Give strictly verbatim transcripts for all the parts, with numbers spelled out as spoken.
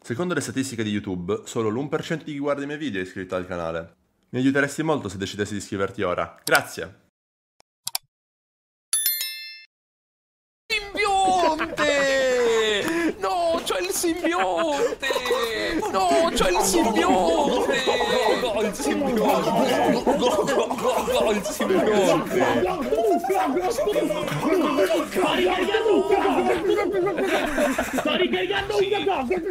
Secondo le statistiche di YouTube, solo l'uno per cento di chi guarda i miei video è iscritto al canale. Mi aiuteresti molto se decidessi di iscriverti ora. Grazie! Simbionte! No, c'ho il simbionte! No, c'ho il simbionte! No, il simbionte! No, il simbionte! Sto ricaricando un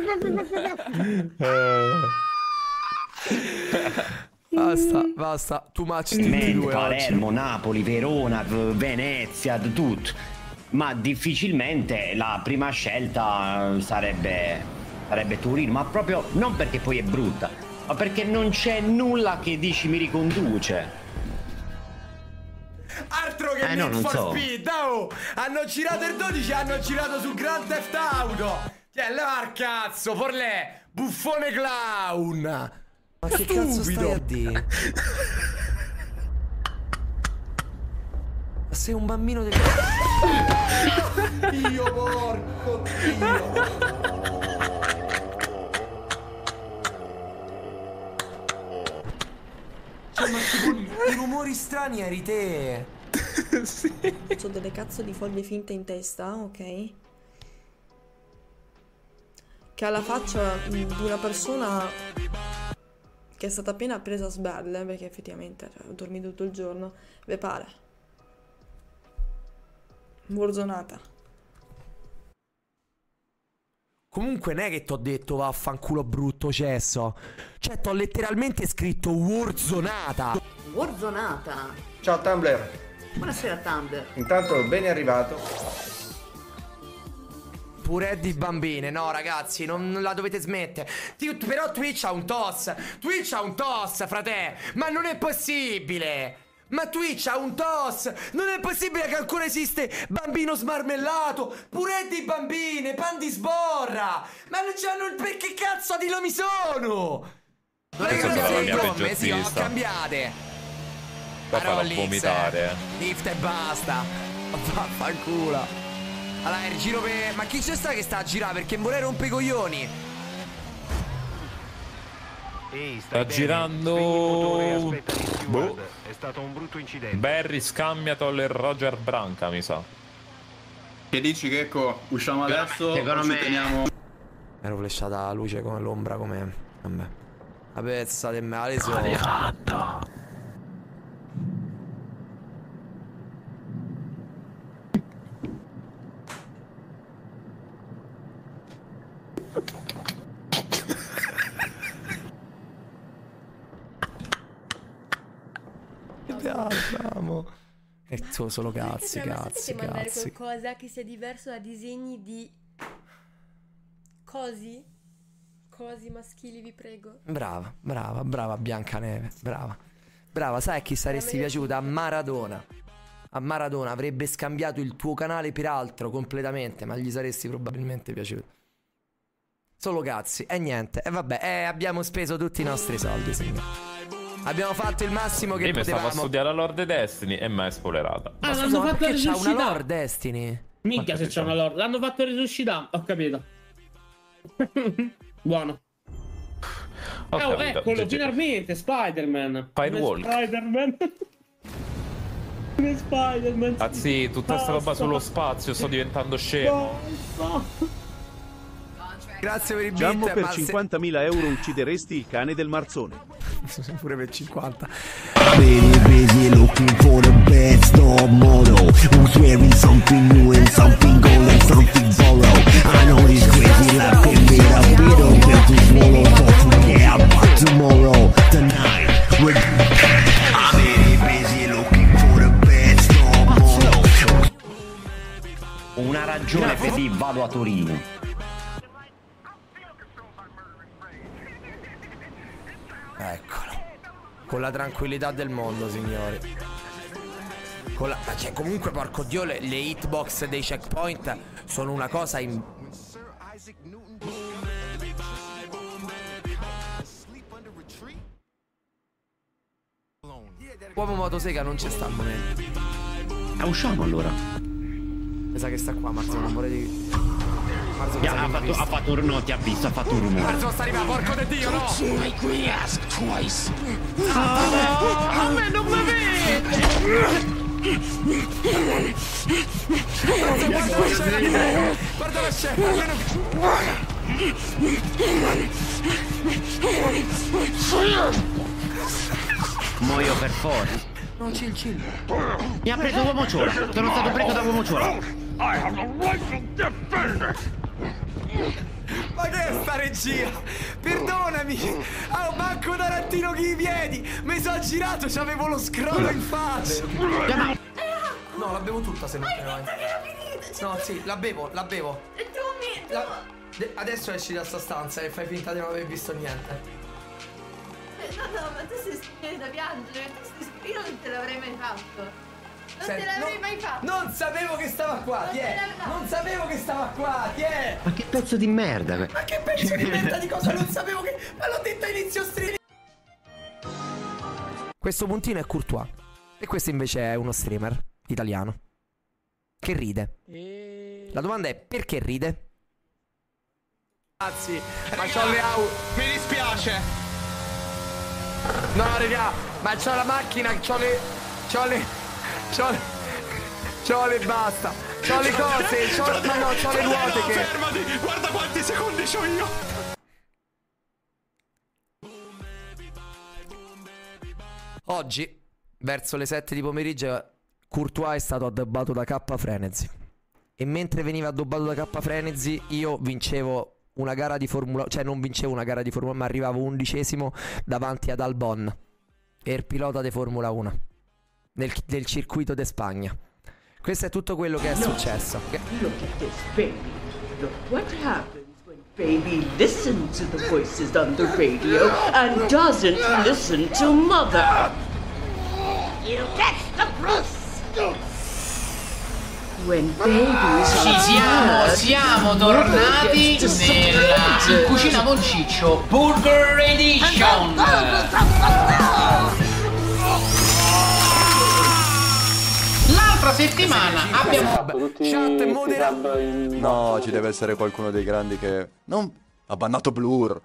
Basta, basta, too much di due Palermo, oggi. Napoli, Verona, Venezia, tutto. Ma difficilmente la prima scelta sarebbe sarebbe Torino, ma proprio non perché poi è brutta, ma perché non c'è nulla che dici mi riconduce. Altro che Eh, no, Need non for so. Speed, oh! Hanno girato il dodici, hanno girato su Grand Theft Auto! Cioè, leva il cazzo, Forlè! Buffone clown! Ma che cazzo stai a dire? Ma sei un bambino del... Dio porco Dio! Cioè, ma tipo, i rumori strani eri te. Sì. Ho delle cazzo di foglie finte in testa, ok? Che ha la faccia mh, di una persona che è stata appena presa a sberle, perché effettivamente cioè, ho dormito tutto il giorno. Ve pare. Burzonata. Comunque non è che t'ho detto vaffanculo brutto cesso. Cioè t'ho letteralmente scritto Warzonata. Warzonata. Ciao Tumblr, Buonasera Tumblr. intanto ben arrivato. Pure di bambine, no ragazzi, non la dovete smettere. Ti- Però Twitch ha un toss. Twitch ha un toss, frate. Ma non è possibile. Ma Twitch ha un toss. Non è possibile che ancora esiste bambino smarmellato. Pure di bambine, pan di sborra. Ma non c'hanno il... Perché cazzo di nomi sono? Non è che Questa sarà la mia gomme, sì, ho peggiorista. cambiate. Poi farò Rollix, vomitare. Lift e basta. Vaffanculo. Allora, il giro per... Ma chi c'è sta che sta a girare? Perché vorrei rompe i coglioni. Sta girando. Boh. È stato un brutto incidente. Barry Scammiatol e Roger Branca, mi sa. Che dici, Checco? Usciamo adesso? Secondo o ci me- teniamo? Ero flashata la luce come l'ombra, come... Vabbè. La pezza del male so. fatto. Andiamo. E tu solo cazzi, Perché, però, cazzi, sapete mandare cazzi. qualcosa che sia diverso da disegni di cosi? Cosi maschili, vi prego. Brava, brava, brava Biancaneve, brava. Brava, sai a chi saresti piaciuta? A Maradona. A Maradona avrebbe scambiato il tuo canale per altro completamente, ma gli saresti probabilmente piaciuto. Solo cazzi, e niente, e vabbè, eh, abbiamo speso tutti i nostri soldi, signore. Abbiamo fatto il massimo che Io mi stavo a potevamo. studiare a Lord Destiny e mi è spoilerata. Ah, Ma l'hanno scusa, ma fatto perché c'ha una resuscitare. lore Destiny? Minchia Ma se che c'è c'è? una lore. L'hanno fatto resuscitare, ho capito. Buono. Ho Oh, capito, eccolo, G G. finalmente, Spider-Man. Firewall. Come Spider-Man. Come Spider-Man. Anzi, tutta sta roba sullo spazio, sto diventando scemo. No. Grazie per il Giammo beat, per ma se- cinquantamila euro uccideresti il cane del Marzone. Pure per cinquanta. Busy, busy looking for the best of model. Who's wearing something new and something gold and something borrowed. I know this crazy life can be a bit of them to swallow for today, but tomorrow, tonight, we're busy, busy looking for the best of model. Una ragione per dire vado a Torino. Eccolo. Con la tranquillità del mondo, signori. Con la... Ma cioè, comunque, porco dio, le, le hitbox dei checkpoint sono una cosa in... Uomo motosega non c'è sta al momento. Ah, usciamo allora. Mi sa che sta qua, Marzio, non vorrei dire... Marzo, Yeah, ha, fatto, ha fatto un no, ti ha visto, ha fatto un rumore. Marzo sta arrivando, porco di Dio, no! A me non mi vedi! Guarda la scena, guarda la scena, almeno... Muoio per forza. No, chill, chill. Mi ha preso uomo ciola. Sono stato preso da uomo ciola. Ma che è sta regia? Perdonami! Ah, manco Tarantino che i piedi! Mi sono girato, c'avevo lo scroto in faccia! No, la bevo tutta se non te ne vai. No, sì, la bevo, la bevo. E tu mi... La... Adesso esci da sta stanza e fai finta di non aver visto niente. No, no, ma tu sei scrivendo da piangere. Io non te l'avrei mai fatto. Non Senti, te l'avrei no, mai fatto. Non sapevo che stava qua, ti è. Non sapevo che stava qua, ti è. Ma che pezzo di merda. Ma che pezzo di merda di cosa? Non sapevo che... Ma l'ho detto a inizio stream. Questo puntino è Courtois. E questo invece è uno streamer italiano che ride. La domanda è: perché ride? Ragazzi, ma c'ho le au... Mi dispiace. No, raga, ma c'ho la macchina, c'ho le... C'ho le... C'ho le... C'ho le... basta. C'ho le cose, c'ho... Ma no, c'ho le ruote che... Fermati, guarda quanti secondi c'ho io. Oggi, verso le sette di pomeriggio, Courtois è stato addobbato da K Frenzy. E mentre veniva addobbato da K Frenzy, io vincevo una gara di Formula... Cioè non vincevo una gara di Formula, ma arrivavo undicesimo davanti ad Albon, il pilota di Formula uno nel, del circuito di Spagna. Questo è tutto quello che è successo. Look at this baby. Look what happens when baby listens to the voices on the radio and doesn't listen to mother. You catch the Bruce. When babies Ci siamo, siamo tornati nella in cucina con Ciccio Burger Edition. L'altra settimana abbiamo Chat modera. No, ci deve essere qualcuno dei grandi che... Non... Ha bannato Blur.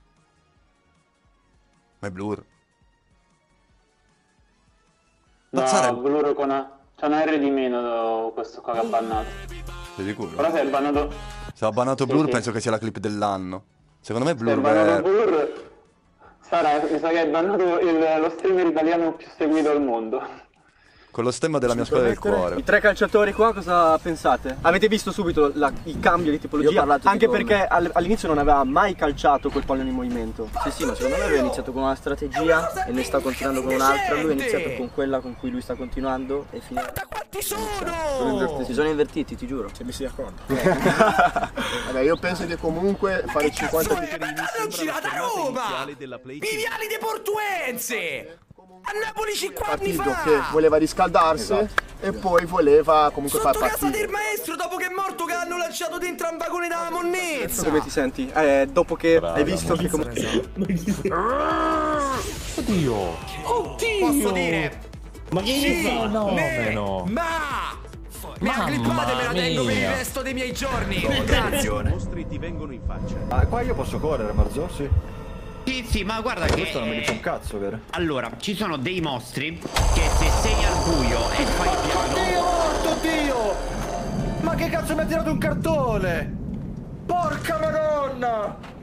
Ma è Blur. No, sarebbe... Blur con A. C'è una R di meno questo qua che ha bannato. Sei sicuro? Però se è bannato... Se ha bannato Blur, sì, penso sì, che sia la clip dell'anno. Secondo me Blur... Se è bannato Blur... Sara, mi sa che è bannato il, lo streamer italiano più seguito al mondo. Con lo stemma della mia squadra del cuore. I tre calciatori qua cosa pensate? Avete visto subito la, il cambio di tipologia? Anche perché all'inizio non aveva mai calciato quel pallone in movimento. Sì sì, ma secondo me lui ha iniziato con una strategia e ne sta continuando con un'altra. Lui ha iniziato con quella con cui lui sta continuando e finirà. Guarda quanti sono! Sono invertiti. Si sono invertiti, ti giuro. Se mi si accorto. Vabbè, io penso che comunque fare il cinquanta più non gira da Roma! Viviali de Portuense! A Napoli cinque anni fa! Che voleva riscaldarsi, esatto, e poi voleva comunque far partire. Sotto casa del maestro dopo che è morto, che hanno lanciato dentro un vagone da monnezza! Come ti senti? Eh, dopo che Brava, hai visto che come... Oddio! Oddio! Posso dire? Ma che sì, fa? No, ne, no. Ma! Mi ha clippate, me la tengo per il resto dei miei giorni! Grazie! I mostri ti vengono in faccia. Ah, qua io posso correre, Marzo? Sì. Sì, sì, ma guarda che... Questo non mi dice un cazzo, vero? Allora, ci sono dei mostri che se sei al buio e fai piano... Oddio, morto, Dio! Ma che cazzo mi ha tirato un cartone? Porca madonna!